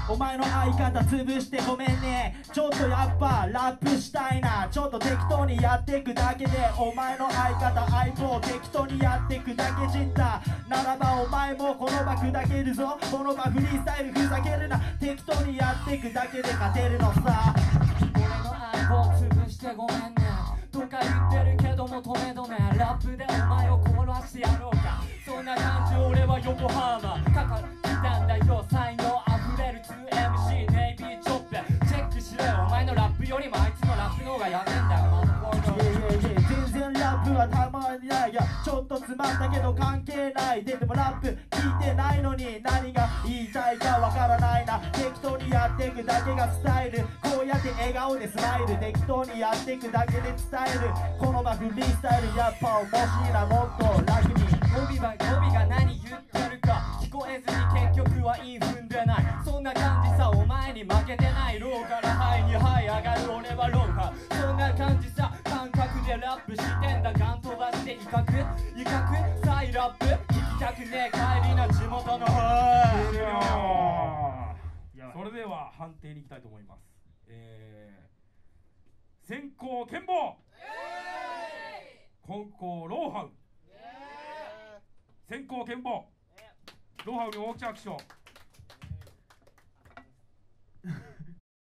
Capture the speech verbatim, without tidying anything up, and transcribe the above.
お前の相方潰してごめんね。ちょっとやっぱラップしたいな。ちょっと適当にやってくだけで、お前の相方相棒適当にやってくだけじったならば、お前もこの場砕けるぞ。この場フリースタイルふざけるな。適当にやってくだけで勝てるのさ。 俺の相棒潰してごめんねとか言ってるけども止め止めラップでお前を殺してやろうか。そんな感じ俺は横浜かか来たんだよ。才能あふれる ツーエムシー ネイビーチョップチェックしろよ。お前のラップよりもあいつのラップの方がやべえんだよ。マジボール全然ラップはたまにない。いやちょっとつまんだけど関係ない。ででもラップ聞いてないのに何が言いたいかわからないな。適当にやっていくだけがスタイル。こうやって笑顔でスマイル。適当にやっていくだけで伝える。この場フリースタイルやっぱ面白いな。もっと楽に語尾は語尾が何言ってるか聞こえずに結局は韻踏んでない。そんな感じさお前に負けてない。ローからハイにハイ上がる俺はローハー。そんな感じさ感覚でラップしてんだ。ガン飛ばして威嚇威嚇サイラップ聞きたくねえ帰りな地元の方。 それでは判定に行きたいと思います。えー、先攻ケンボ後攻ローハウ。先攻ケンボローハウに大きな拍手を。